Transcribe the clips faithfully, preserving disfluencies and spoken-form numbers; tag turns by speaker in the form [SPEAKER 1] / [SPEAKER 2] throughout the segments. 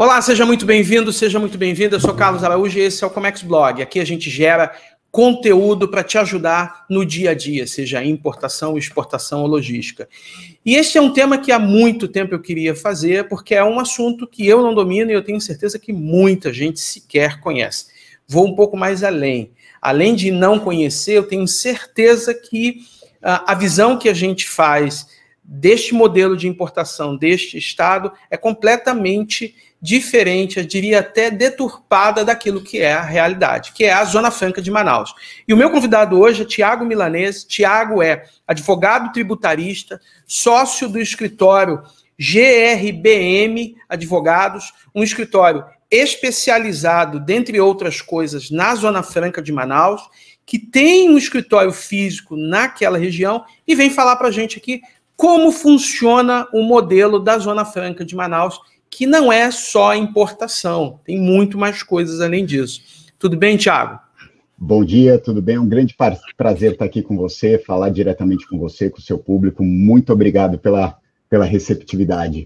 [SPEAKER 1] Olá, seja muito bem-vindo, seja muito bem-vinda. Eu sou Carlos Araújo e esse é o Comex Blog. Aqui a gente gera conteúdo para te ajudar no dia a dia, seja importação, exportação ou logística. E este é um tema que há muito tempo eu queria fazer, porque é um assunto que eu não domino e eu tenho certeza que muita gente sequer conhece. Vou um pouco mais além. Além de não conhecer, eu tenho certeza que uh, a visão que a gente faz deste modelo de importação deste estado é completamente diferente, eu diria até deturpada daquilo que é a realidade, que é a Zona Franca de Manaus. E o meu convidado hoje é Tiago Milanese. Tiago é advogado tributarista, sócio do escritório G R B M Advogados, um escritório especializado, dentre outras coisas, na Zona Franca de Manaus, que tem um escritório físico naquela região e vem falar para a gente aqui como funciona o modelo da Zona Franca de Manaus, que não é só importação, tem muito mais coisas além disso. Tudo bem, Tiago?
[SPEAKER 2] Bom dia, tudo bem? Um grande prazer estar aqui com você, falar diretamente com você, com o seu público. Muito obrigado pela, pela receptividade.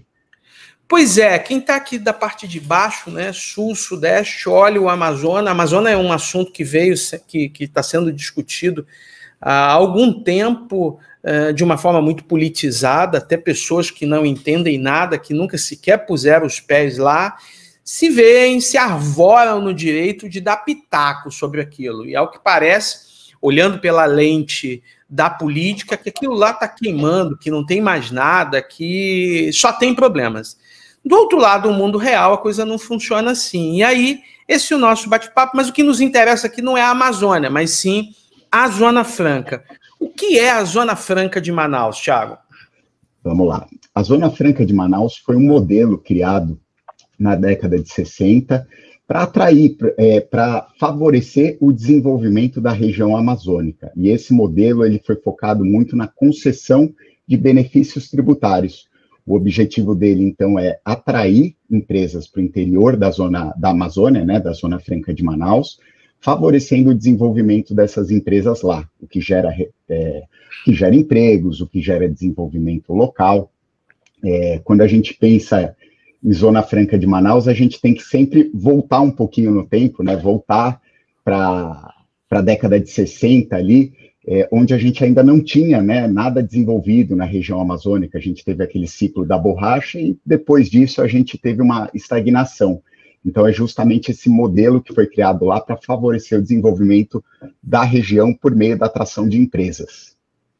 [SPEAKER 1] Pois é, quem está aqui da parte de baixo, né, sul, sudeste, olha o Amazonas. A Amazônia é um assunto que veio, que está sendo discutido há algum tempo, de uma forma muito politizada, até pessoas que não entendem nada, que nunca sequer puseram os pés lá, se veem, se arvoram no direito de dar pitaco sobre aquilo. E ao que parece, olhando pela lente da política, que aquilo lá está queimando, que não tem mais nada, que só tem problemas. Do outro lado, o mundo real, a coisa não funciona assim. E aí, esse é o nosso bate-papo, mas o que nos interessa aqui não é a Amazônia, mas sim a Zona Franca. O que é a Zona Franca de Manaus, Tiago?
[SPEAKER 2] Vamos lá. A Zona Franca de Manaus foi um modelo criado na década de sessenta para atrair, é, para favorecer o desenvolvimento da região amazônica. E esse modelo ele foi focado muito na concessão de benefícios tributários. O objetivo dele, então, é atrair empresas para o interior da zona da Amazônia, né, da Zona Franca de Manaus, favorecendo o desenvolvimento dessas empresas lá, o que gera, é, que gera empregos, o que gera desenvolvimento local. É, quando a gente pensa em Zona Franca de Manaus, a gente tem que sempre voltar um pouquinho no tempo, né, voltar para a década de sessenta ali, é, onde a gente ainda não tinha, né, nada desenvolvido na região amazônica. A gente teve aquele ciclo da borracha e depois disso a gente teve uma estagnação. Então, é justamente esse modelo que foi criado lá para favorecer o desenvolvimento da região por meio da atração de empresas.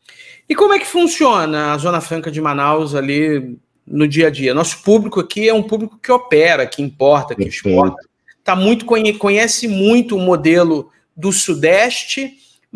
[SPEAKER 1] E como é que funciona a Zona Franca de Manaus ali no dia a dia? Nosso público aqui é um público que opera, que importa, que
[SPEAKER 2] Perfeito.
[SPEAKER 1] exporta. Tá muito, conhece muito o modelo do Sudeste,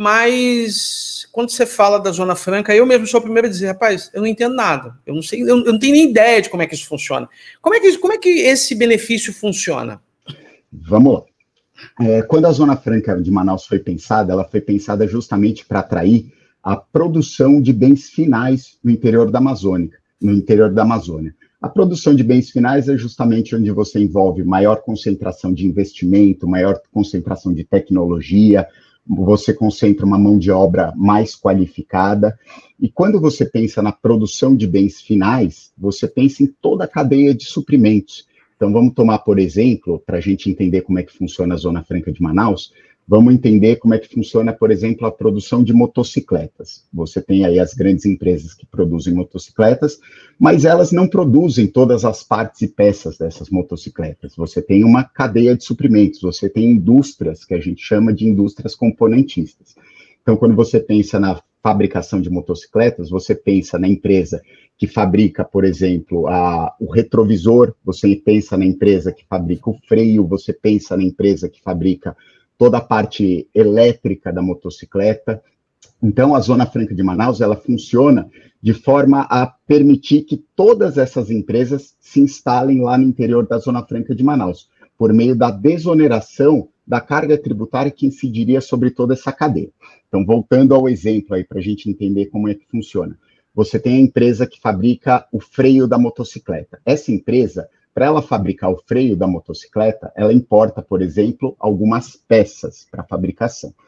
[SPEAKER 1] mas quando você fala da Zona Franca, eu mesmo sou o primeiro a dizer, rapaz, eu não entendo nada, eu não sei, eu não tenho nem ideia de como é que isso funciona. Como é que, como é que esse benefício funciona?
[SPEAKER 2] Vamos lá. É, quando a Zona Franca de Manaus foi pensada, ela foi pensada justamente para atrair a produção de bens finais no interior da Amazônia, no interior da Amazônia. A produção de bens finais é justamente onde você envolve maior concentração de investimento, maior concentração de tecnologia, você concentra uma mão de obra mais qualificada, e quando você pensa na produção de bens finais, você pensa em toda a cadeia de suprimentos. Então, vamos tomar, por exemplo, para a gente entender como é que funciona a Zona Franca de Manaus, vamos entender como é que funciona, por exemplo, a produção de motocicletas. Você tem aí as grandes empresas que produzem motocicletas, mas elas não produzem todas as partes e peças dessas motocicletas. Você tem uma cadeia de suprimentos, você tem indústrias, que a gente chama de indústrias componentistas. Então, quando você pensa na fabricação de motocicletas, você pensa na empresa que fabrica, por exemplo, a, o retrovisor, você pensa na empresa que fabrica o freio, você pensa na empresa que fabrica toda a parte elétrica da motocicleta. Então, a Zona Franca de Manaus, ela funciona de forma a permitir que todas essas empresas se instalem lá no interior da Zona Franca de Manaus, por meio da desoneração da carga tributária que incidiria sobre toda essa cadeia. Então, voltando ao exemplo aí, para a gente entender como é que funciona. Você tem a empresa que fabrica o freio da motocicleta. Essa empresa, para ela fabricar o freio da motocicleta, ela importa, por exemplo, algumas peças para fabricação.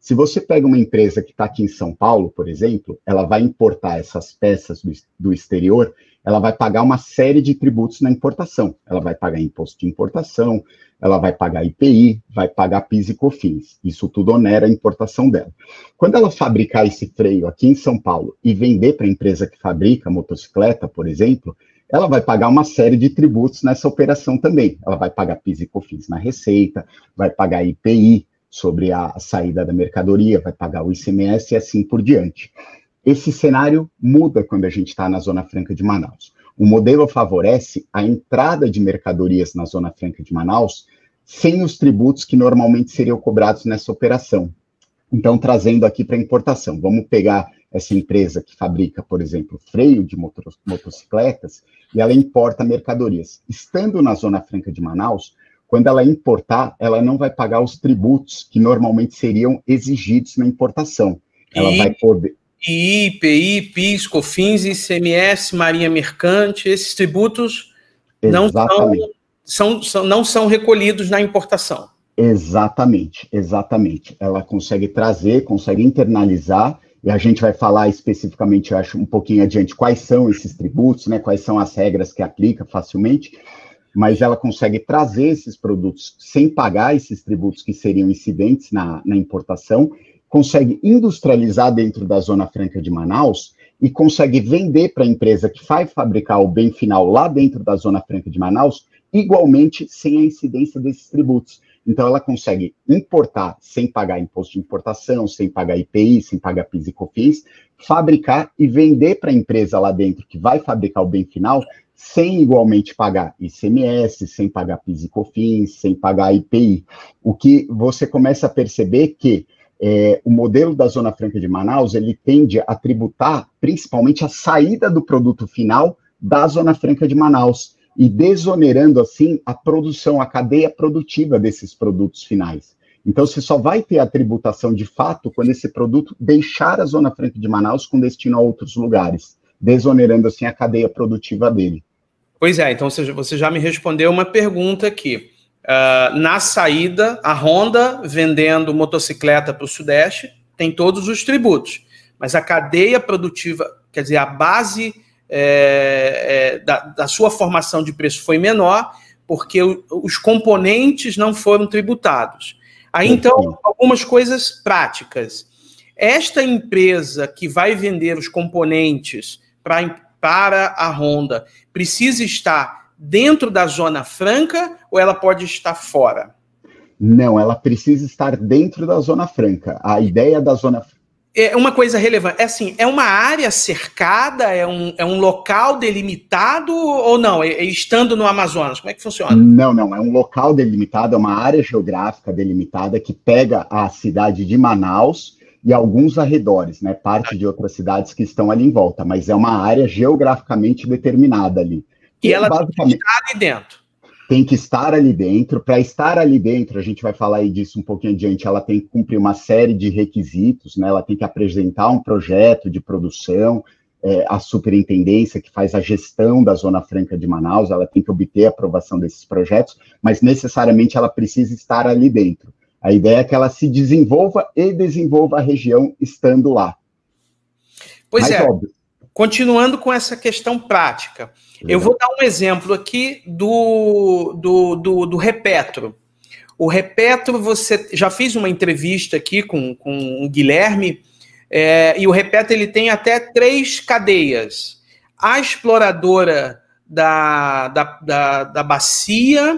[SPEAKER 2] Se você pega uma empresa que está aqui em São Paulo, por exemplo, ela vai importar essas peças do, do exterior, ela vai pagar uma série de tributos na importação. Ela vai pagar imposto de importação, ela vai pagar I P I, vai pagar PIS e COFINS. Isso tudo onera a importação dela. Quando ela fabricar esse freio aqui em São Paulo e vender para a empresa que fabrica motocicleta, por exemplo, ela vai pagar uma série de tributos nessa operação também. Ela vai pagar PIS e COFINS na receita, vai pagar I P I sobre a saída da mercadoria, vai pagar o I C M S e assim por diante. Esse cenário muda quando a gente está na Zona Franca de Manaus. O modelo favorece a entrada de mercadorias na Zona Franca de Manaus sem os tributos que normalmente seriam cobrados nessa operação. Então, trazendo aqui para a importação, vamos pegar essa empresa que fabrica, por exemplo, freio de motor, motocicletas, e ela importa mercadorias. Estando na Zona Franca de Manaus, quando ela importar, ela não vai pagar os tributos que normalmente seriam exigidos na importação. Ela
[SPEAKER 1] e,
[SPEAKER 2] vai poder...
[SPEAKER 1] I P I, PIS, COFINS, I C M S, Marinha Mercante, esses tributos não são, são, são, não são recolhidos na importação.
[SPEAKER 2] Exatamente, exatamente. Ela consegue trazer, consegue internalizar, e a gente vai falar especificamente, eu acho, um pouquinho adiante, quais são esses tributos, né, quais são as regras que aplica facilmente, mas ela consegue trazer esses produtos sem pagar esses tributos que seriam incidentes na, na importação, consegue industrializar dentro da Zona Franca de Manaus e consegue vender para a empresa que vai fabricar o bem final lá dentro da Zona Franca de Manaus, igualmente sem a incidência desses tributos. Então, ela consegue importar sem pagar imposto de importação, sem pagar I P I, sem pagar PIS e COFINS, fabricar e vender para a empresa lá dentro que vai fabricar o bem final, sem igualmente pagar I C M S, sem pagar PIS e COFINS, sem pagar I P I. O que você começa a perceber que é, o modelo da Zona Franca de Manaus, ele tende a tributar principalmente a saída do produto final da Zona Franca de Manaus, e desonerando, assim, a produção, a cadeia produtiva desses produtos finais. Então, você só vai ter a tributação de fato quando esse produto deixar a Zona Franca de Manaus com destino a outros lugares, desonerando, assim, a cadeia produtiva dele.
[SPEAKER 1] Pois é, então você já me respondeu uma pergunta aqui. Uh, na saída, a Honda vendendo motocicleta para o Sudeste tem todos os tributos, mas a cadeia produtiva, quer dizer, a base... É, é, da, da sua formação de preço foi menor, porque o, os componentes não foram tributados. Aí, então, algumas coisas práticas. Esta empresa que vai vender os componentes pra, para a Honda precisa estar dentro da Zona Franca ou ela pode estar fora?
[SPEAKER 2] Não, ela precisa estar dentro da Zona Franca. A ideia da Zona Franca...
[SPEAKER 1] É uma coisa relevante. É assim, é uma área cercada, é um, é um local delimitado ou não? É, é estando no Amazonas? Como é que funciona?
[SPEAKER 2] Não, não. É um local delimitado, é uma área geográfica delimitada que pega a cidade de Manaus e alguns arredores, né? Parte de outras cidades que estão ali em volta, mas é uma área geograficamente determinada ali.
[SPEAKER 1] E, e ela basicamente está ali dentro.
[SPEAKER 2] Tem que estar ali dentro. Para estar ali dentro, a gente vai falar aí disso um pouquinho adiante, ela tem que cumprir uma série de requisitos, né? Ela tem que apresentar um projeto de produção, é, a superintendência que faz a gestão da Zona Franca de Manaus, ela tem que obter a aprovação desses projetos, mas necessariamente ela precisa estar ali dentro. A ideia é que ela se desenvolva e desenvolva a região estando lá.
[SPEAKER 1] Pois mas, é, óbvio, continuando com essa questão prática, eu vou dar um exemplo aqui do, do, do, do Repetro. O Repetro, você já fiz uma entrevista aqui com, com o Guilherme, é, e o Repetro ele tem até três cadeias. A exploradora da, da, da, da bacia,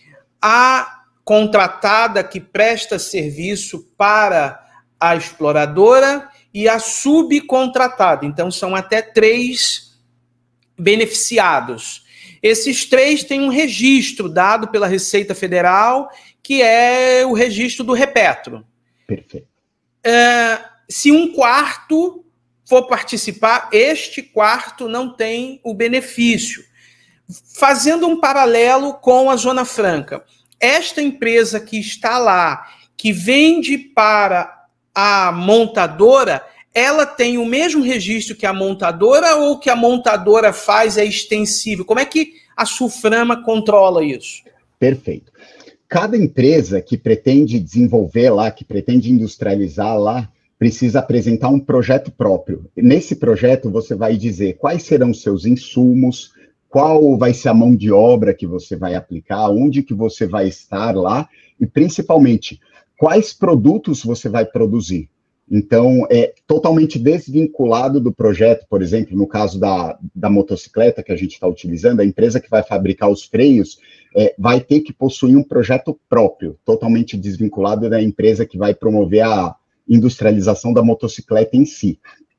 [SPEAKER 1] a contratada que presta serviço para a exploradora e a subcontratada. Então, são até três beneficiados. Esses três têm um registro dado pela Receita Federal, que é o registro do Repetro.
[SPEAKER 2] Perfeito.
[SPEAKER 1] É, se um quarto for participar, este quarto não tem o benefício. Fazendo um paralelo com a Zona Franca, esta empresa que está lá, que vende para a montadora, ela tem o mesmo registro que a montadora ou o que a montadora faz é extensível? Como é que a Sulframa controla isso?
[SPEAKER 2] Perfeito. cada empresa que pretende desenvolver lá, que pretende industrializar lá, precisa apresentar um projeto próprio. Nesse projeto, você vai dizer quais serão os seus insumos, qual vai ser a mão de obra que você vai aplicar, onde que você vai estar lá, e principalmente, quais produtos você vai produzir. Então, é totalmente desvinculado do projeto, por exemplo, no caso da, da motocicleta que a gente está utilizando, a empresa que vai fabricar os freios é, vai ter que possuir um projeto próprio, totalmente desvinculado da empresa que vai promover a industrialização da motocicleta em si.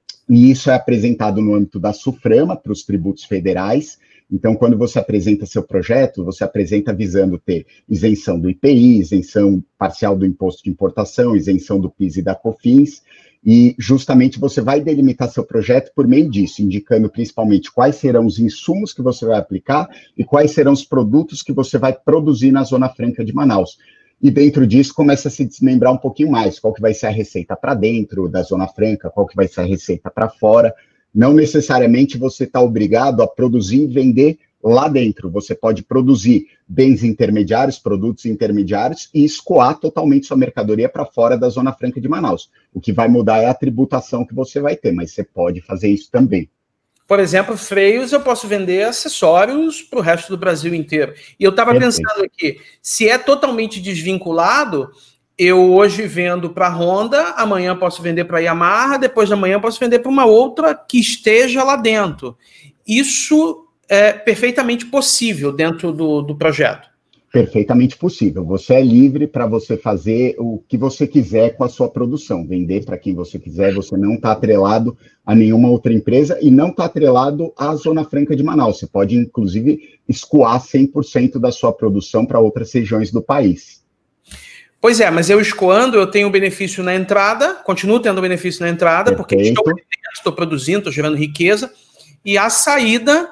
[SPEAKER 2] E isso é apresentado no âmbito da SUFRAMA, para os tributos federais. Então, quando você apresenta seu projeto, você apresenta visando ter isenção do I P I, isenção parcial do imposto de importação, isenção do PIS e da COFINS, e justamente você vai delimitar seu projeto por meio disso, indicando principalmente quais serão os insumos que você vai aplicar e quais serão os produtos que você vai produzir na Zona Franca de Manaus. E dentro disso começa a se desmembrar um pouquinho mais, qual que vai ser a receita para dentro da Zona Franca, qual que vai ser a receita para fora. Não necessariamente você está obrigado a produzir e vender lá dentro. Você pode produzir bens intermediários, produtos intermediários e escoar totalmente sua mercadoria para fora da Zona Franca de Manaus. O que vai mudar é a tributação que você vai ter, mas você pode fazer isso também.
[SPEAKER 1] Por exemplo, freios, eu posso vender acessórios para o resto do Brasil inteiro. E eu estava pensando aqui, se é totalmente desvinculado, eu hoje vendo para a Honda, amanhã posso vender para a Yamaha, depois de amanhã posso vender para uma outra que esteja lá dentro. Isso é perfeitamente possível dentro do, do projeto.
[SPEAKER 2] Perfeitamente possível. Você é livre para você fazer o que você quiser com a sua produção, vender para quem você quiser, você não está atrelado a nenhuma outra empresa e não está atrelado à Zona Franca de Manaus. Você pode, inclusive, escoar cem por cento da sua produção para outras regiões do país.
[SPEAKER 1] Pois é, mas eu escoando, eu tenho benefício na entrada, continuo tendo benefício na entrada, Perfeito. Porque estou, estou produzindo, estou gerando riqueza, e a saída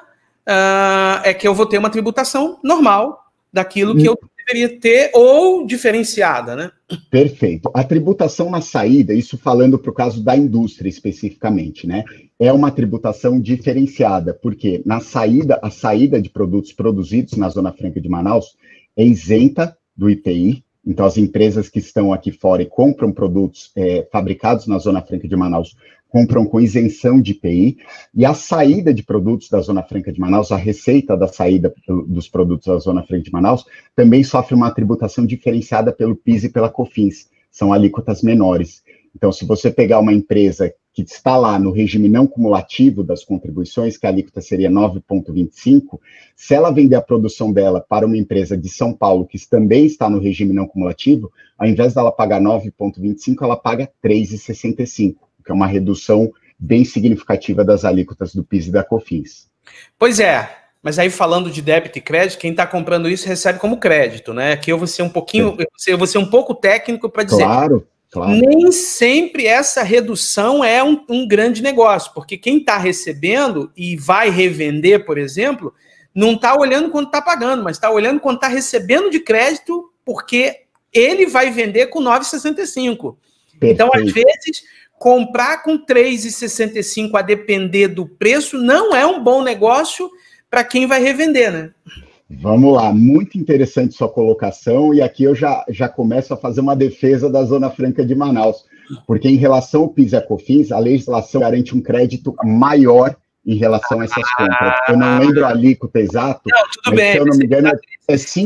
[SPEAKER 1] uh, é que eu vou ter uma tributação normal daquilo que eu deveria ter, ou diferenciada, né?
[SPEAKER 2] Perfeito. A tributação na saída, isso falando para o caso da indústria especificamente, né? É uma tributação diferenciada, porque na saída, a saída de produtos produzidos na Zona Franca de Manaus é isenta do I P I. Então, as empresas que estão aqui fora e compram produtos é, fabricados na Zona Franca de Manaus compram com isenção de I P I, e a saída de produtos da Zona Franca de Manaus, a receita da saída dos produtos da Zona Franca de Manaus, também sofre uma tributação diferenciada pelo PIS e pela COFINS, são alíquotas menores. Então, se você pegar uma empresa que está lá no regime não cumulativo das contribuições, que a alíquota seria nove vírgula vinte e cinco, se ela vender a produção dela para uma empresa de São Paulo, que também está no regime não cumulativo, ao invés dela pagar nove vírgula vinte e cinco, ela paga três vírgula sessenta e cinco, que é uma redução bem significativa das alíquotas do PIS e da COFINS.
[SPEAKER 1] Pois é, mas aí falando de débito e crédito, quem está comprando isso recebe como crédito, né? Aqui eu vou ser um pouquinho, eu vou ser um pouco técnico para dizer.
[SPEAKER 2] Claro. Claro.
[SPEAKER 1] Nem sempre essa redução é um, um grande negócio, porque quem está recebendo e vai revender, por exemplo, não está olhando quanto está pagando, mas está olhando quanto está recebendo de crédito, porque ele vai vender com nove vírgula sessenta e cinco. Perfeito. Então, às vezes, comprar com três vírgula sessenta e cinco, a depender do preço, não é um bom negócio para quem vai revender, né?
[SPEAKER 2] Vamos lá, muito interessante sua colocação, e aqui eu já, já começo a fazer uma defesa da Zona Franca de Manaus, porque em relação ao PIS e a COFINS, a legislação garante um crédito maior em relação a essas compras. Eu não lembro a alíquota exata,
[SPEAKER 1] não, tudo
[SPEAKER 2] mas
[SPEAKER 1] bem,
[SPEAKER 2] se eu não me engano é cinco,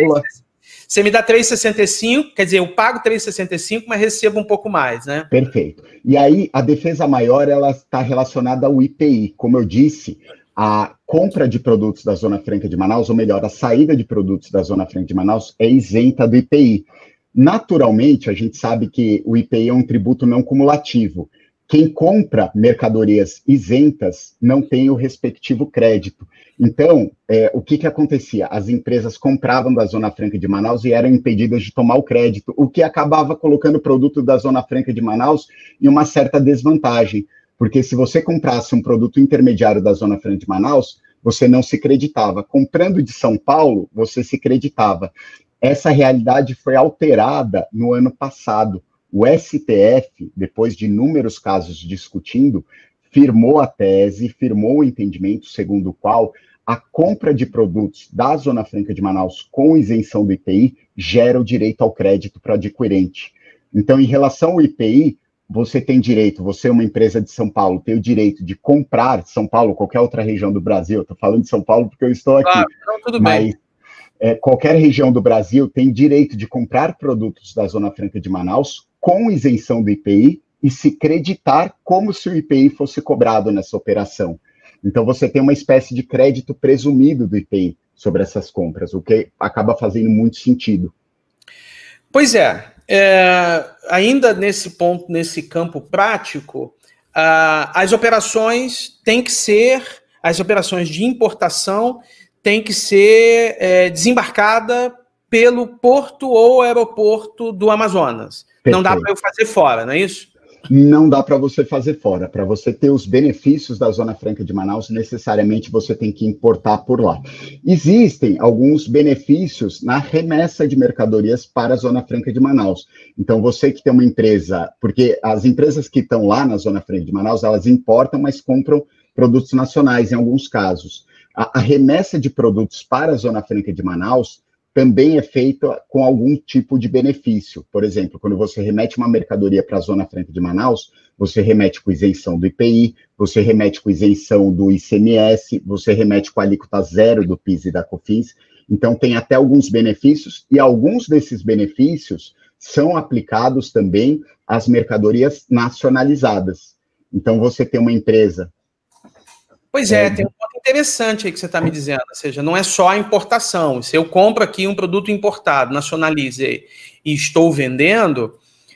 [SPEAKER 1] você me dá três vírgula sessenta e cinco, quer dizer, eu pago três vírgula sessenta e cinco, mas recebo um pouco mais, né?
[SPEAKER 2] Perfeito. E aí, a defesa maior, ela está relacionada ao I P I. Como eu disse, a compra de produtos da Zona Franca de Manaus, ou melhor, a saída de produtos da Zona Franca de Manaus é isenta do I P I. Naturalmente, a gente sabe que o I P I é um tributo não cumulativo. Quem compra mercadorias isentas não tem o respectivo crédito. Então, é, o que, que acontecia? As empresas compravam da Zona Franca de Manaus e eram impedidas de tomar o crédito, o que acabava colocando o produto da Zona Franca de Manaus em uma certa desvantagem. Porque se você comprasse um produto intermediário da Zona Franca de Manaus, você não se creditava. Comprando de São Paulo, você se creditava. Essa realidade foi alterada no ano passado. O S T F, depois de inúmeros casos discutindo, firmou a tese, firmou o entendimento segundo o qual a compra de produtos da Zona Franca de Manaus com isenção do I P I gera o direito ao crédito para o adquirente. Então, em relação ao I P I, você tem direito, você é uma empresa de São Paulo, tem o direito de comprar São Paulo, qualquer outra região do Brasil, estou falando de São Paulo porque eu estou aqui,
[SPEAKER 1] ah, não, tudo
[SPEAKER 2] mas
[SPEAKER 1] bem.
[SPEAKER 2] É, qualquer região do Brasil tem direito de comprar produtos da Zona Franca de Manaus com isenção do I P I e se creditar como se o I P I fosse cobrado nessa operação. Então, você tem uma espécie de crédito presumido do I P I sobre essas compras, o que acaba fazendo muito sentido.
[SPEAKER 1] Pois é, é ainda nesse ponto, nesse campo prático, ah, as operações têm que ser, as operações de importação têm que ser é, desembarcada pelo porto ou aeroporto do Amazonas. Perfeito. Não dá para eu fazer fora, não é isso?
[SPEAKER 2] Não dá para você fazer fora. Para você ter os benefícios da Zona Franca de Manaus, necessariamente você tem que importar por lá. Existem alguns benefícios na remessa de mercadorias para a Zona Franca de Manaus. Então, você que tem uma empresa, porque as empresas que estão lá na Zona Franca de Manaus, elas importam, mas compram produtos nacionais em alguns casos. A, a remessa de produtos para a Zona Franca de Manaus também é feita com algum tipo de benefício. Por exemplo, quando você remete uma mercadoria para a Zona Franca de Manaus, você remete com isenção do I P I, você remete com isenção do I C M S, você remete com alíquota zero do P I S e da COFINS. Então, tem até alguns benefícios, e alguns desses benefícios são aplicados também às mercadorias nacionalizadas. Então, você tem uma empresa...
[SPEAKER 1] Pois é, é, tem um ponto interessante aí que você está me dizendo, ou seja, não é só a importação. Se eu compro aqui um produto importado, nacionalizei e estou vendendo,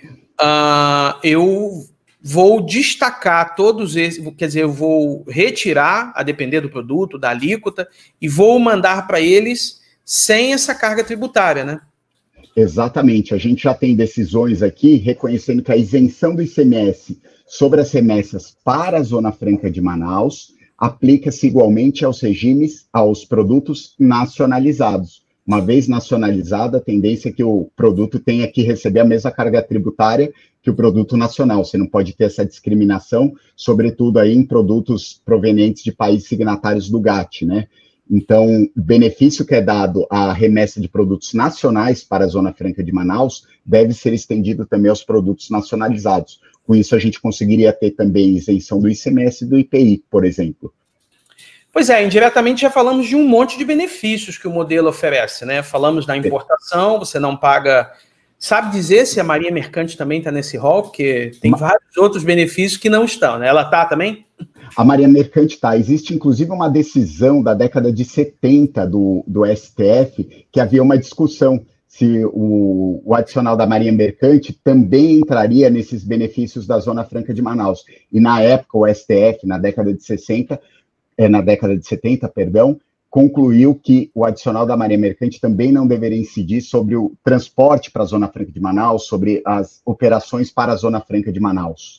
[SPEAKER 1] uh, eu vou destacar todos esses, quer dizer, eu vou retirar, a depender do produto, da alíquota, e vou mandar para eles sem essa carga tributária, né?
[SPEAKER 2] Exatamente, a gente já tem decisões aqui reconhecendo que a isenção do I C M S sobre as remessas para a Zona Franca de Manaus aplica-se igualmente aos regimes, aos produtos nacionalizados. Uma vez nacionalizada, a tendência é que o produto tenha que receber a mesma carga tributária que o produto nacional. Você não pode ter essa discriminação, sobretudo aí em produtos provenientes de países signatários do GATT, né? Então, o benefício que é dado à remessa de produtos nacionais para a Zona Franca de Manaus deve ser estendido também aos produtos nacionalizados. Com isso, a gente conseguiria ter também isenção do I C M S e do I P I, por exemplo.
[SPEAKER 1] Pois é, indiretamente já falamos de um monte de benefícios que o modelo oferece, né? Falamos da importação, você não paga... Sabe dizer se a Marinha Mercante também está nesse rol? Porque tem Ma... vários outros benefícios que não estão, né? Ela está também?
[SPEAKER 2] A Marinha Mercante está. Existe, inclusive, uma decisão da década de setenta do, do S T F, que havia uma discussão se o, o adicional da Marinha Mercante também entraria nesses benefícios da Zona Franca de Manaus. E, na época, o S T F, na década de sessenta, é, na década de setenta, perdão, concluiu que o adicional da Marinha Mercante também não deveria incidir sobre o transporte para a Zona Franca de Manaus, sobre as operações para a Zona Franca de Manaus.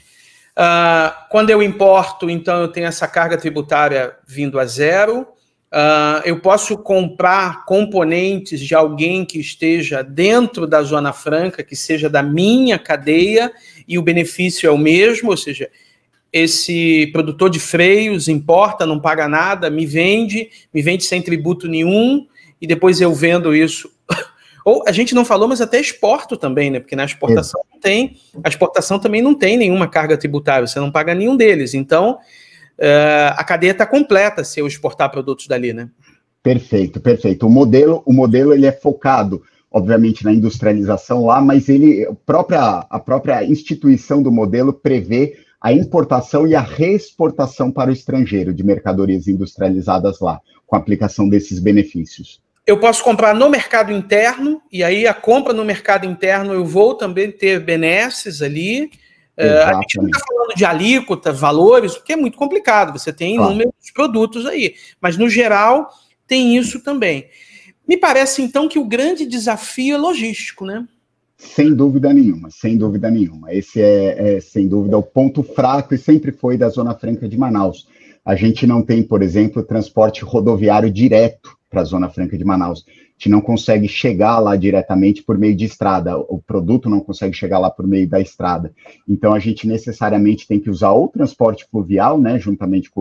[SPEAKER 1] Uh, quando eu importo, então, eu tenho essa carga tributária vindo a zero. Uh, eu posso comprar componentes de alguém que esteja dentro da Zona Franca, que seja da minha cadeia, e o benefício é o mesmo, ou seja, esse produtor de freios importa, não paga nada, me vende, me vende sem tributo nenhum, e depois eu vendo isso. Ou a gente não falou, mas até exporto também, né? Porque na exportação é. não tem, a exportação também não tem nenhuma carga tributária, você não paga nenhum deles. Então, Uh, a cadeia está completa se eu exportar produtos dali, né?
[SPEAKER 2] Perfeito, perfeito. O modelo, o modelo ele é focado, obviamente, na industrialização lá, mas ele, a própria, a própria instituição do modelo prevê a importação e a reexportação para o estrangeiro de mercadorias industrializadas lá, com a aplicação desses benefícios.
[SPEAKER 1] Eu posso comprar no mercado interno, e aí a compra no mercado interno eu vou também ter benesses ali. Uh, a gente não está falando de alíquota, valores, porque é muito complicado, você tem inúmeros claro. produtos aí, mas no geral tem isso também. Me parece então que o grande desafio é logístico, né?
[SPEAKER 2] Sem dúvida nenhuma, sem dúvida nenhuma. Esse é, é sem dúvida o ponto fraco e sempre foi da Zona Franca de Manaus. A gente não tem, por exemplo, transporte rodoviário direto para a Zona Franca de Manaus. A gente não consegue chegar lá diretamente por meio de estrada, o produto não consegue chegar lá por meio da estrada. Então, a gente necessariamente tem que usar o transporte fluvial, né, juntamente com,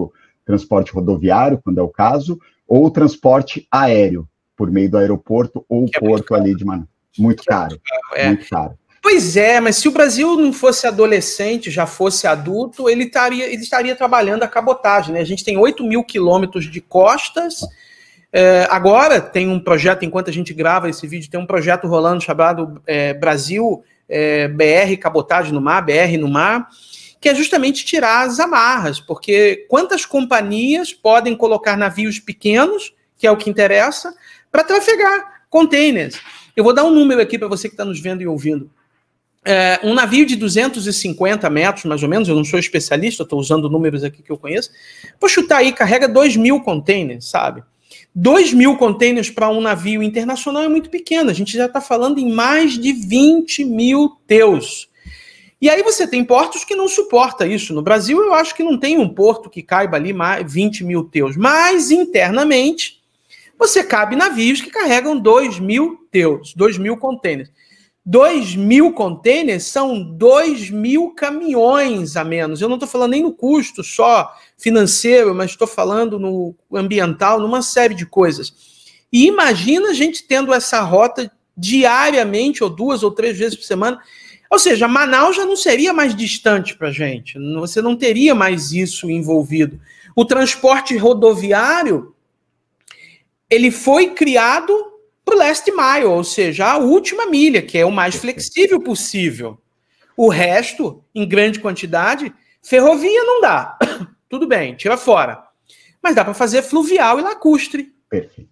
[SPEAKER 2] transporte rodoviário, quando é o caso, ou transporte aéreo, por meio do aeroporto ou
[SPEAKER 1] que
[SPEAKER 2] porto
[SPEAKER 1] é
[SPEAKER 2] ali de Manaus. Muito caro,
[SPEAKER 1] é.
[SPEAKER 2] muito caro.
[SPEAKER 1] Pois é, mas se o Brasil não fosse adolescente, já fosse adulto, ele estaria, ele estaria trabalhando a cabotagem, né? A gente tem oito mil quilômetros de costas. É, agora tem um projeto, enquanto a gente grava esse vídeo, tem um projeto rolando chamado é, Brasil é, B R Cabotagem no Mar, B R no Mar, que é justamente tirar as amarras, porque quantas companhias podem colocar navios pequenos, que é o que interessa, para trafegar containers? Eu vou dar um número aqui para você que está nos vendo e ouvindo. É, um navio de duzentos e cinquenta metros, mais ou menos, eu não sou especialista, estou usando números aqui que eu conheço, vou chutar aí, carrega dois mil containers, sabe? dois mil containers para um navio internacional é muito pequeno, a gente já está falando em mais de vinte mil teus. E aí você tem portos que não suportam isso. No Brasil, eu acho que não tem um porto que caiba ali mais vinte mil teus, mas internamente você cabe navios que carregam dois mil teus, dois mil containers. dois mil containers são dois mil caminhões a menos. Eu não estou falando nem no custo só financeiro, mas estou falando no ambiental, numa série de coisas. E imagina a gente tendo essa rota diariamente, ou duas ou três vezes por semana. Ou seja, Manaus já não seria mais distante para a gente. Você não teria mais isso envolvido. O transporte rodoviário, ele foi criado para o last mile, ou seja, a última milha, que é o mais flexível possível. O resto, em grande quantidade, ferrovia não dá. Tudo bem, tira fora. Mas dá para fazer fluvial e lacustre.
[SPEAKER 2] Perfeito.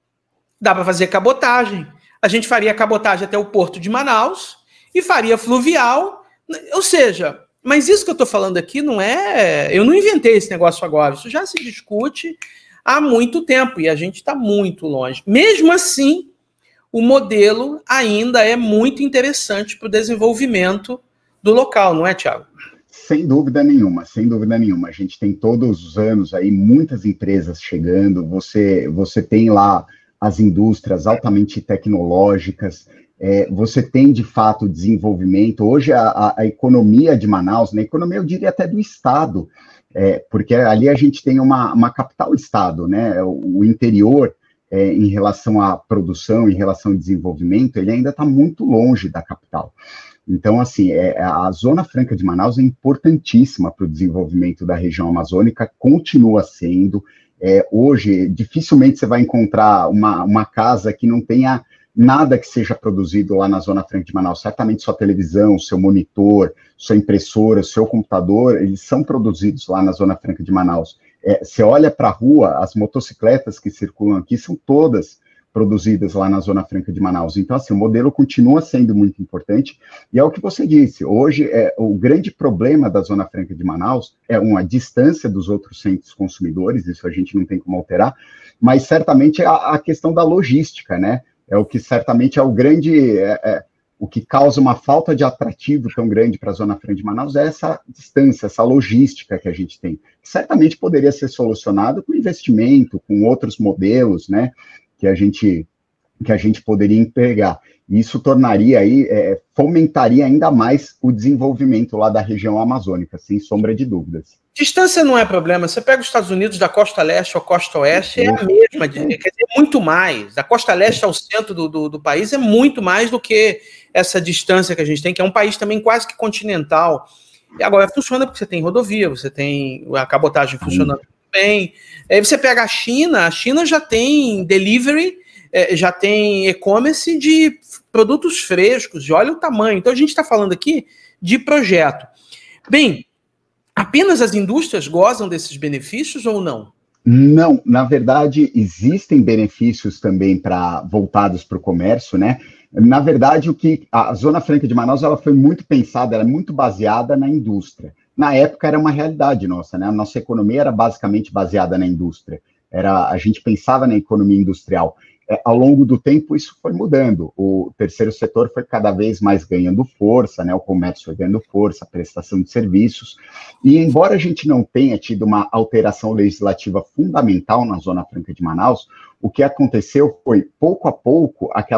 [SPEAKER 1] Dá para fazer cabotagem. A gente faria cabotagem até o porto de Manaus e faria fluvial. Ou seja, mas isso que eu estou falando aqui não é... Eu não inventei esse negócio agora. Isso já se discute há muito tempo e a gente está muito longe. Mesmo assim, o modelo ainda é muito interessante para o desenvolvimento do local, não é, Thiago?
[SPEAKER 2] Sem dúvida nenhuma, sem dúvida nenhuma. A gente tem todos os anos aí muitas empresas chegando, você, você tem lá as indústrias altamente tecnológicas, é, você tem, de fato, desenvolvimento. Hoje, a, a, a economia de Manaus, né, a economia, eu diria até do Estado, é, porque ali a gente tem uma, uma capital-estado, né, o, o interior, é, em relação à produção, em relação ao desenvolvimento, ele ainda está muito longe da capital. Então, assim, é, a Zona Franca de Manaus é importantíssima para o desenvolvimento da região amazônica, continua sendo. É, hoje, dificilmente você vai encontrar uma, uma casa que não tenha nada que seja produzido lá na Zona Franca de Manaus. Certamente sua televisão, seu monitor, sua impressora, seu computador, eles são produzidos lá na Zona Franca de Manaus. É, você olha para a rua, as motocicletas que circulam aqui são todas produzidas lá na Zona Franca de Manaus. Então, assim, o modelo continua sendo muito importante, e é o que você disse, hoje, é, o grande problema da Zona Franca de Manaus é uma distância dos outros centros consumidores, isso a gente não tem como alterar, mas certamente é a, a questão da logística, né? É o que certamente é o grande, é, é, o que causa uma falta de atrativo tão grande para a Zona Franca de Manaus é essa distância, essa logística que a gente tem, que certamente poderia ser solucionado com investimento, com outros modelos, né? que a gente, que a gente poderia empregar. Isso tornaria aí, é, fomentaria ainda mais o desenvolvimento lá da região amazônica, sem sombra de dúvidas.
[SPEAKER 1] Distância não é problema. Você pega os Estados Unidos da costa leste ao costa oeste, é a mesma, quer dizer, muito mais. Da costa leste ao centro do, do, do país é muito mais do que essa distância que a gente tem, que é um país também quase que continental. E agora funciona porque você tem rodovia, você tem a cabotagem funcionando bem. Aí você pega a China, a China já tem delivery, já tem e-commerce de produtos frescos, e olha o tamanho. Então a gente está falando aqui de projeto. Bem, apenas as indústrias gozam desses benefícios ou não?
[SPEAKER 2] Não, na verdade existem benefícios também para voltados para o comércio, né? Na verdade, o que a Zona Franca de Manaus ela foi muito pensada, ela é muito baseada na indústria. Na época era uma realidade nossa, né? A nossa economia era basicamente baseada na indústria. Era, a gente pensava na economia industrial. É, ao longo do tempo, isso foi mudando. O terceiro setor foi cada vez mais ganhando força, né? O comércio foi ganhando força, a prestação de serviços. E embora a gente não tenha tido uma alteração legislativa fundamental na Zona Franca de Manaus, o que aconteceu foi, pouco a pouco, aquelas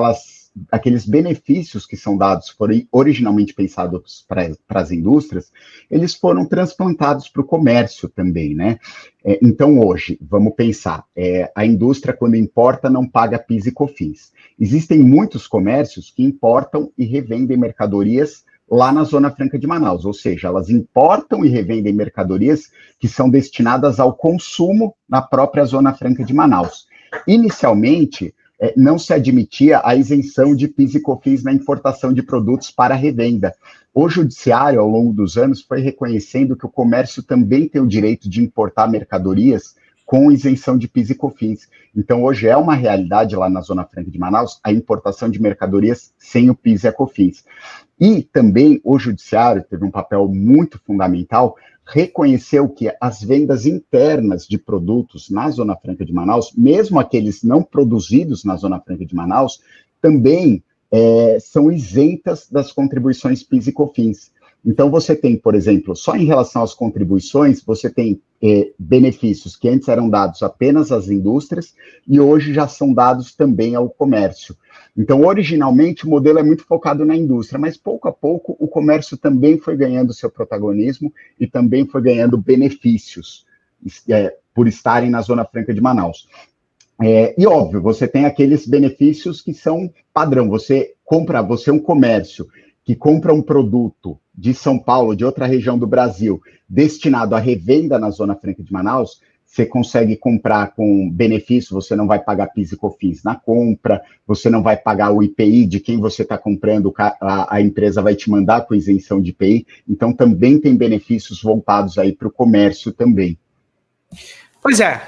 [SPEAKER 2] aqueles, aqueles benefícios que são dados, foram originalmente pensados para as indústrias, eles foram transplantados para o comércio também, né? É, então, hoje, vamos pensar, é, a indústria, quando importa, não paga PIS e COFINS. Existem muitos comércios que importam e revendem mercadorias lá na Zona Franca de Manaus, ou seja, elas importam e revendem mercadorias que são destinadas ao consumo na própria Zona Franca de Manaus. Inicialmente, eh, não se admitia a isenção de PIS e COFINS na importação de produtos para revenda. O Judiciário, ao longo dos anos, foi reconhecendo que o comércio também tem o direito de importar mercadorias com isenção de PIS e COFINS. Então, hoje é uma realidade lá na Zona Franca de Manaus a importação de mercadorias sem o PIS e a COFINS. E também o Judiciário teve um papel muito fundamental, reconheceu que as vendas internas de produtos na Zona Franca de Manaus, mesmo aqueles não produzidos na Zona Franca de Manaus, também é, são isentas das contribuições PIS e COFINS. Então, você tem, por exemplo, só em relação às contribuições, você tem eh, benefícios que antes eram dados apenas às indústrias e hoje já são dados também ao comércio. Então, originalmente, o modelo é muito focado na indústria, mas pouco a pouco o comércio também foi ganhando seu protagonismo e também foi ganhando benefícios é, por estarem na Zona Franca de Manaus. É, e, óbvio, você tem aqueles benefícios que são padrão. Você compra, você é um comércio que compra um produto de São Paulo, de outra região do Brasil, destinado à revenda na Zona Franca de Manaus, você consegue comprar com benefício, você não vai pagar PIS e COFINS na compra, você não vai pagar o I P I de quem você está comprando, a, a empresa vai te mandar com isenção de I P I, então também tem benefícios voltados aí para o comércio também.
[SPEAKER 1] Pois é,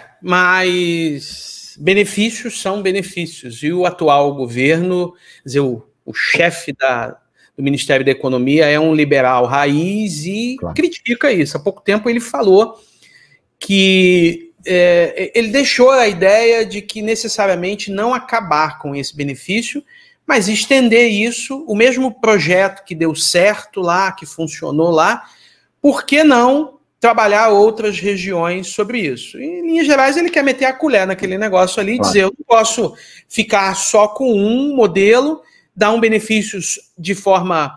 [SPEAKER 1] mas benefícios são benefícios, e o atual governo, quer dizer, o, o chefe da... do Ministério da Economia é um liberal raiz e claro, critica isso. Há pouco tempo ele falou que é, ele deixou a ideia de que necessariamente não acabar com esse benefício, mas estender isso, o mesmo projeto que deu certo lá, que funcionou lá, por que não trabalhar outras regiões sobre isso? Em linhas gerais, ele quer meter a colher naquele negócio ali e claro, dizer, eu não posso ficar só com um modelo, dar um benefícios de forma,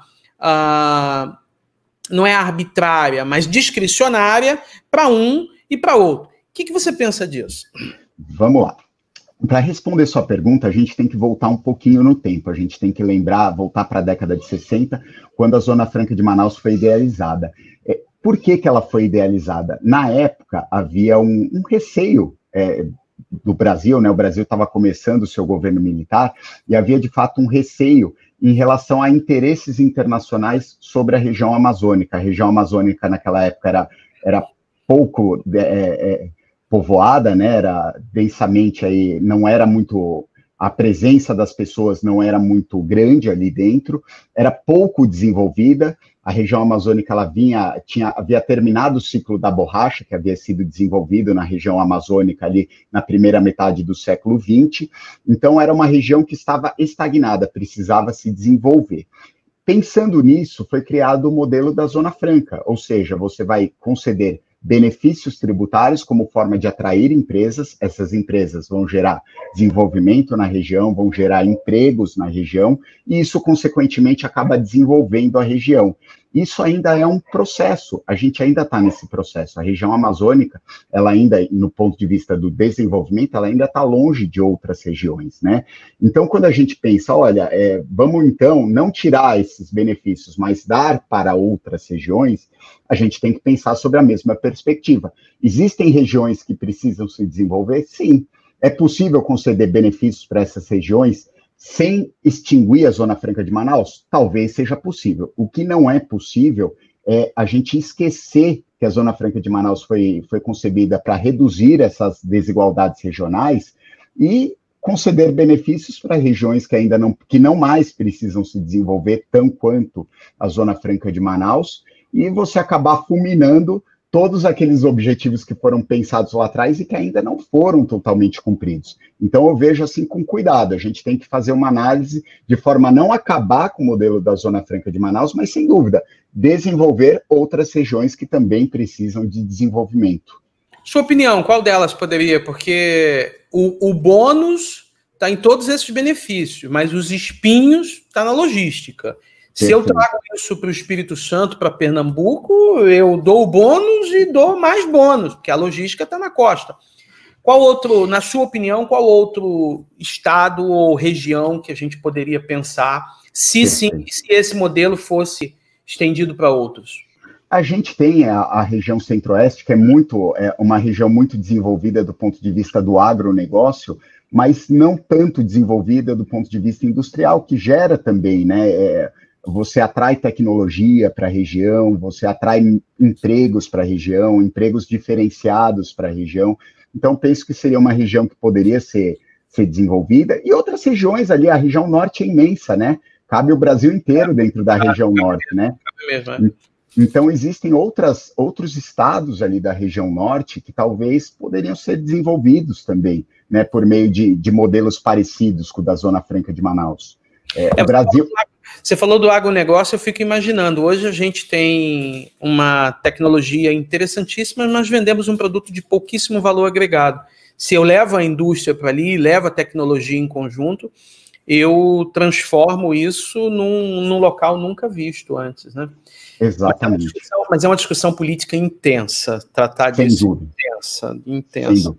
[SPEAKER 1] uh, não é arbitrária, mas discricionária para um e para outro. O que, que você pensa disso?
[SPEAKER 2] Vamos lá. Para responder sua pergunta, a gente tem que voltar um pouquinho no tempo. A gente tem que lembrar, voltar para a década de sessenta, quando a Zona Franca de Manaus foi idealizada. Por que, que ela foi idealizada? Na época, havia um, um receio é, do Brasil, né? O Brasil estava começando o seu governo militar e havia, de fato, um receio em relação a interesses internacionais sobre a região amazônica. A região amazônica, naquela época, era, era pouco é, é, povoada, né? Era densamente, aí, não era muito... A presença das pessoas não era muito grande ali dentro, era pouco desenvolvida. A região amazônica ela vinha, tinha, havia terminado o ciclo da borracha, que havia sido desenvolvido na região amazônica ali na primeira metade do século vinte. Então, era uma região que estava estagnada, precisava se desenvolver. Pensando nisso, foi criado o modelo da Zona Franca, ou seja, você vai conceder benefícios tributários como forma de atrair empresas, essas empresas vão gerar desenvolvimento na região, vão gerar empregos na região, e isso, consequentemente, acaba desenvolvendo a região. Isso ainda é um processo, a gente ainda está nesse processo. A região amazônica, ela ainda, no ponto de vista do desenvolvimento, ela ainda está longe de outras regiões, né? Então, quando a gente pensa, olha, é, vamos então não tirar esses benefícios, mas dar para outras regiões, a gente tem que pensar sobre a mesma perspectiva. Existem regiões que precisam se desenvolver? Sim. É possível conceder benefícios para essas regiões sem extinguir a Zona Franca de Manaus? Talvez seja possível. O que não é possível é a gente esquecer que a Zona Franca de Manaus foi, foi concebida para reduzir essas desigualdades regionais e conceder benefícios para regiões que ainda não, que não mais precisam se desenvolver tão quanto a Zona Franca de Manaus, e você acabar fulminando todos aqueles objetivos que foram pensados lá atrás e que ainda não foram totalmente cumpridos. Então, eu vejo assim com cuidado, a gente tem que fazer uma análise de forma a não acabar com o modelo da Zona Franca de Manaus, mas, sem dúvida, desenvolver outras regiões que também precisam de desenvolvimento.
[SPEAKER 1] Sua opinião, qual delas poderia? Porque o, o bônus está em todos esses benefícios, mas os espinhos estão tá na logística. Se eu trago isso para o Espírito Santo, para Pernambuco, eu dou bônus e dou mais bônus, porque a logística está na costa. Qual outro, na sua opinião, qual outro estado ou região que a gente poderia pensar, se sim, se esse modelo fosse estendido para outros?
[SPEAKER 2] A gente tem a, a região centro-oeste, que é muito, é uma região muito desenvolvida do ponto de vista do agronegócio, mas não tanto desenvolvida do ponto de vista industrial, que gera também, né? É, você atrai tecnologia para a região, você atrai empregos para a região, empregos diferenciados para a região. Então, penso que seria uma região que poderia ser, ser desenvolvida. E outras regiões ali, a região norte é imensa, né? Cabe o Brasil inteiro dentro da região norte, né? Então, existem outras, outros estados ali da região norte que talvez poderiam ser desenvolvidos também, né? Por meio de, de modelos parecidos com o da Zona Franca de Manaus. É, é, o Brasil...
[SPEAKER 1] Você falou do agronegócio, eu fico imaginando, hoje a gente tem uma tecnologia interessantíssima, mas vendemos um produto de pouquíssimo valor agregado. Se eu levo a indústria para ali, levo a tecnologia em conjunto, eu transformo isso num, num local nunca visto antes, né?
[SPEAKER 2] Exatamente.
[SPEAKER 1] Mas é, mas é uma discussão política intensa, tratar disso intensa, intensa.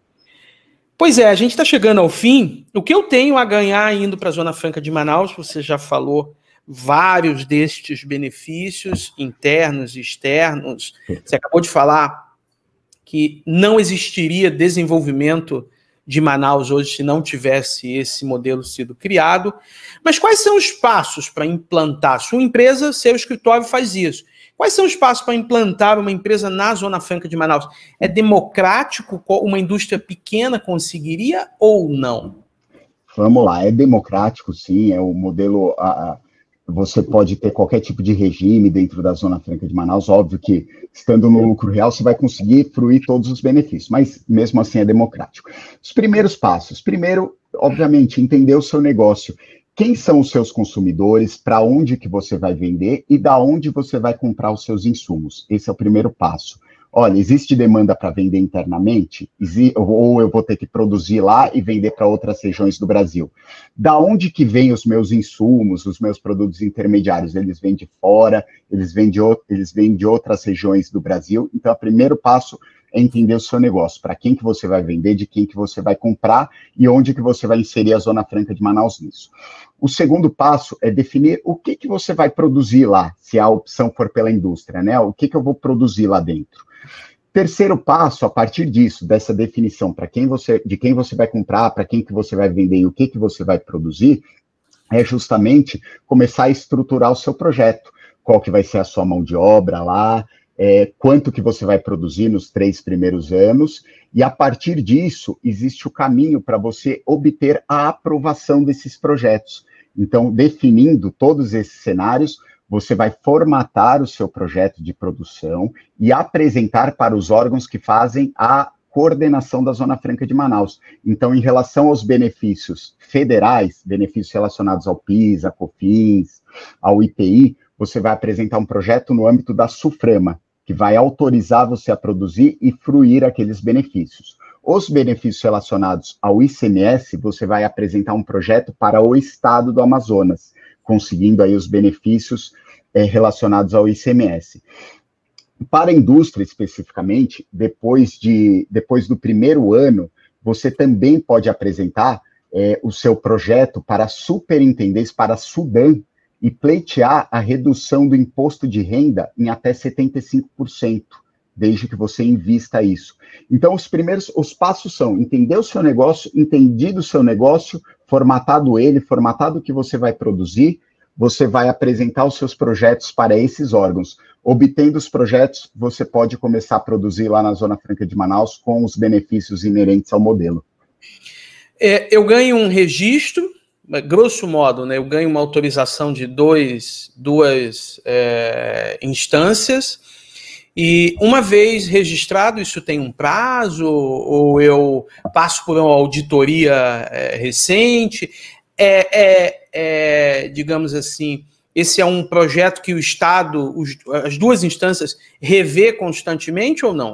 [SPEAKER 1] Pois é, a gente está chegando ao fim. O que eu tenho a ganhar indo para a Zona Franca de Manaus, você já falou vários destes benefícios internos e externos. Você acabou de falar que não existiria desenvolvimento de Manaus hoje se não tivesse esse modelo sido criado. Mas quais são os passos para implantar? Sua empresa, seu escritório faz isso. Quais são os passos para implantar uma empresa na Zona Franca de Manaus? É democrático? Uma indústria pequena conseguiria ou não?
[SPEAKER 2] Vamos lá, é democrático, sim. É o modelo... A, a, você pode ter qualquer tipo de regime dentro da Zona Franca de Manaus. Óbvio que, estando no lucro real, você vai conseguir fruir todos os benefícios, mas mesmo assim é democrático. Os primeiros passos. Primeiro, obviamente, entender o seu negócio. Quem são os seus consumidores, para onde que você vai vender e da onde você vai comprar os seus insumos. Esse é o primeiro passo. Olha, existe demanda para vender internamente? Ou eu vou ter que produzir lá e vender para outras regiões do Brasil? Da onde que vêm os meus insumos, os meus produtos intermediários? Eles vêm de fora, eles vêm de, eles vêm de outras regiões do Brasil? Então, o primeiro passo é entender o seu negócio, para quem que você vai vender, de quem que você vai comprar e onde que você vai inserir a Zona Franca de Manaus nisso. O segundo passo é definir o que que você vai produzir lá, se a opção for pela indústria, né? O que que eu vou produzir lá dentro. Terceiro passo, a partir disso, dessa definição para quem você, de quem você vai comprar, para quem que você vai vender e o que que você vai produzir, é justamente começar a estruturar o seu projeto. Qual que vai ser a sua mão de obra lá, é, quanto que você vai produzir nos três primeiros anos, e a partir disso, existe o caminho para você obter a aprovação desses projetos. Então, definindo todos esses cenários, você vai formatar o seu projeto de produção e apresentar para os órgãos que fazem a coordenação da Zona Franca de Manaus. Então, em relação aos benefícios federais, benefícios relacionados ao PIS, a COFINS, ao I P I, você vai apresentar um projeto no âmbito da SUFRAMA, que vai autorizar você a produzir e fruir aqueles benefícios. Os benefícios relacionados ao I C M S, você vai apresentar um projeto para o estado do Amazonas, conseguindo aí os benefícios é, relacionados ao I C M S. Para a indústria, especificamente, depois, de, depois do primeiro ano, você também pode apresentar é, o seu projeto para a superintendência, para a SUDAM, e pleitear a redução do imposto de renda em até setenta e cinco por cento, desde que você invista isso. Então, os primeiros, os passos são entender o seu negócio, entendido o seu negócio, formatado ele, formatado o que você vai produzir, você vai apresentar os seus projetos para esses órgãos. Obtendo os projetos, você pode começar a produzir lá na Zona Franca de Manaus com os benefícios inerentes ao modelo.
[SPEAKER 1] É, eu ganho um registro, grosso modo, né, eu ganho uma autorização de dois, duas é, instâncias, e uma vez registrado, isso tem um prazo, ou eu passo por uma auditoria é, recente, é, é, é, digamos assim, esse é um projeto que o Estado, os, as duas instâncias, revê constantemente ou não?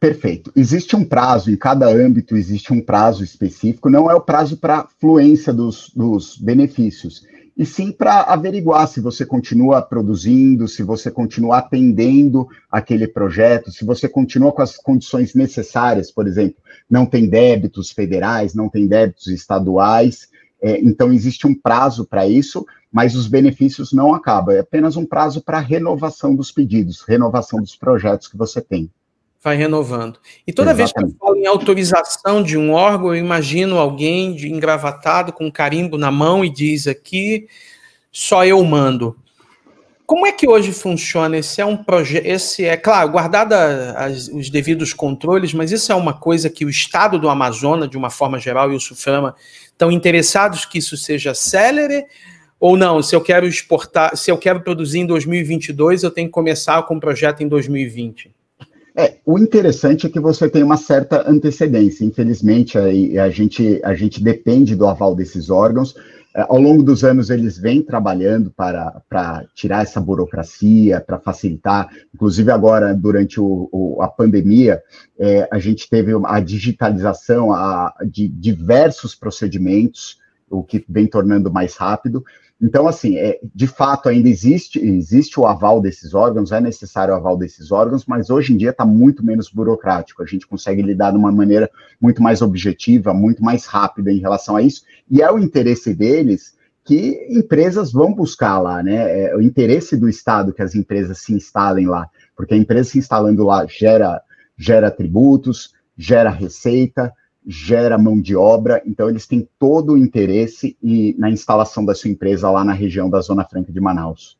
[SPEAKER 2] Perfeito. Existe um prazo, em cada âmbito existe um prazo específico, não é o prazo para fluência dos, dos benefícios, e sim para averiguar se você continua produzindo, se você continua atendendo aquele projeto, se você continua com as condições necessárias, por exemplo, não tem débitos federais, não tem débitos estaduais, é, então existe um prazo para isso, mas os benefícios não acabam, é apenas um prazo para renovação dos pedidos, renovação dos projetos que você tem.
[SPEAKER 1] Vai renovando. E toda Exatamente. Vez que eu falo em autorização de um órgão, eu imagino alguém de engravatado com um carimbo na mão e diz aqui, só eu mando. Como é que hoje funciona? Esse é um projeto, esse é, claro, guardada as, os devidos controles, mas isso é uma coisa que o Estado do Amazonas, de uma forma geral, e o SUFRAMA, estão interessados que isso seja célere, ou não? Se eu quero exportar, se eu quero produzir em dois mil e vinte e dois, eu tenho que começar com o projeto em dois mil e vinte?
[SPEAKER 2] É, o interessante é que você tem uma certa antecedência. Infelizmente, a, a, gente, a gente depende do aval desses órgãos. É, ao longo dos anos, eles vêm trabalhando para, para tirar essa burocracia, para facilitar. Inclusive, agora, durante o, o, a pandemia, é, a gente teve a digitalização a, de diversos procedimentos, o que vem tornando mais rápido. Então, assim, é, de fato, ainda existe, existe o aval desses órgãos, é necessário o aval desses órgãos, mas hoje em dia está muito menos burocrático, a gente consegue lidar de uma maneira muito mais objetiva, muito mais rápida em relação a isso, e é o interesse deles que empresas vão buscar lá, né? É o interesse do Estado que as empresas se instalem lá, porque a empresa se instalando lá gera, gera tributos, gera receita, gera mão de obra, então eles têm todo o interesse e, na instalação da sua empresa lá na região da Zona Franca de Manaus.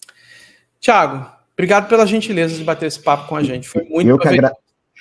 [SPEAKER 1] Tiago, obrigado pela gentileza de bater esse papo com a gente, foi muito
[SPEAKER 2] eu que agra...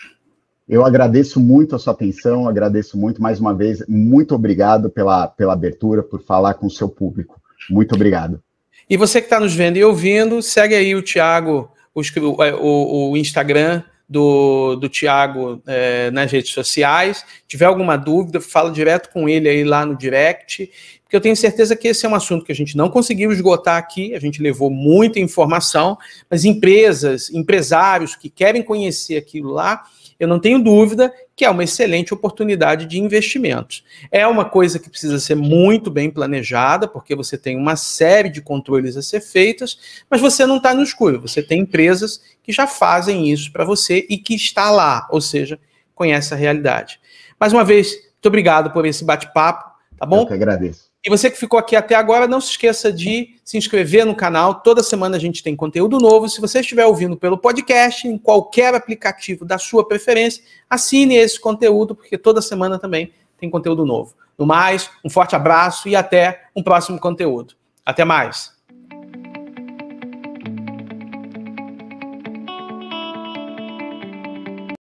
[SPEAKER 2] Eu agradeço muito a sua atenção, agradeço muito, mais uma vez, muito obrigado pela, pela abertura, por falar com o seu público. Muito obrigado.
[SPEAKER 1] E você que está nos vendo e ouvindo, segue aí o Tiago, o, o, o Instagram, do, do Tiago é, nas redes sociais. Se tiver alguma dúvida, fala direto com ele aí lá no direct, porque eu tenho certeza que esse é um assunto que a gente não conseguiu esgotar aqui, a gente levou muita informação, mas empresas, empresários que querem conhecer aquilo lá, eu não tenho dúvida que é uma excelente oportunidade de investimentos. É uma coisa que precisa ser muito bem planejada, porque você tem uma série de controles a ser feitas, mas você não está no escuro, você tem empresas que já fazem isso para você e que está lá, ou seja, conhece a realidade. Mais uma vez, muito obrigado por esse bate-papo, tá bom?
[SPEAKER 2] Eu que agradeço.
[SPEAKER 1] E você que ficou aqui até agora, não se esqueça de se inscrever no canal. Toda semana a gente tem conteúdo novo. Se você estiver ouvindo pelo podcast, em qualquer aplicativo da sua preferência, assine esse conteúdo, porque toda semana também tem conteúdo novo. No mais, um forte abraço e até um próximo conteúdo. Até mais!